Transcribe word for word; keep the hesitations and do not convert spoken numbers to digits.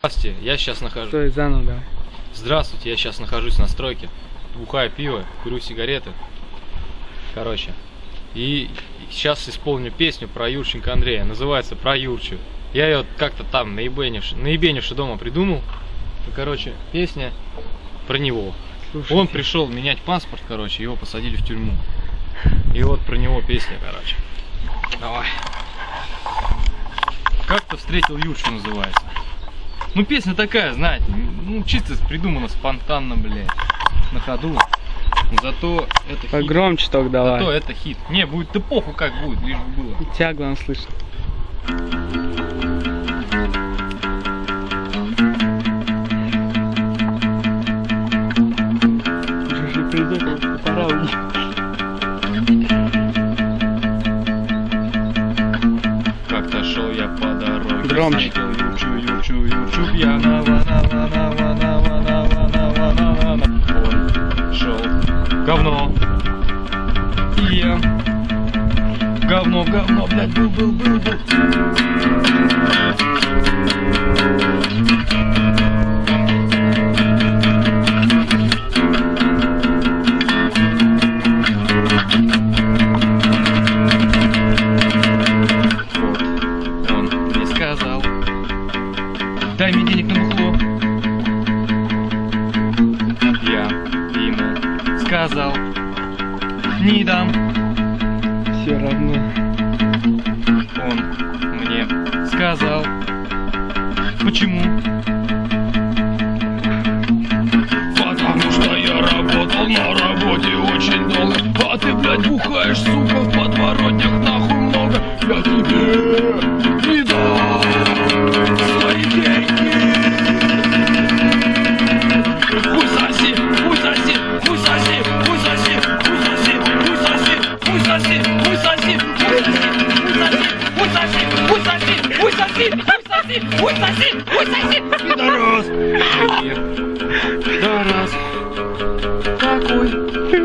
Здравствуйте, я сейчас нахожусь. Стой, заново давай. Здравствуйте, я сейчас нахожусь на стройке. Бухаю пиво, курю сигареты. Короче. И сейчас исполню песню про Юрченко Андрея. Называется «Про Юрчу». Я ее как-то там наебенивши, наебенивши дома придумал. И, короче, песня про него. Слушайте. Он пришел менять паспорт, короче, его посадили в тюрьму. И вот про него песня, короче. Давай. Как-то встретил Юрчу называется. Ну, песня такая, знаете, ну, чисто придумана спонтанно, блядь, на ходу. Зато это хит. Погромче только давай. Зато это хит. Не, будет, да похуй как будет, лишь бы было. Тебя, главное, слышно. Уже придет, пора уйти. Как-то шел я по дороге. Громче. Юрчу, Юрчу, Юрчу, пьяного, нава, нава, нава, нава, нава, нава, нава. Он шел говно. И я говно, говно, блядь, был, был, был, был. Дай мне денег на бухло. Я ему сказал, не дам. Все равно. Он мне сказал, почему? Потому что я работал на работе очень долго. А ты, блядь, бухаешь, сука, в подворотнях нахуй много. Я тебе не дам свои деньги. Хуй соси, хуй соси, хуй соси, хуй соси, хуй соси, хуй соси, хуй соси, хуй соси, хуй соси, хуй соси, хуй соси, хуй соси, хуй соси, пидорас, пидорас, такой.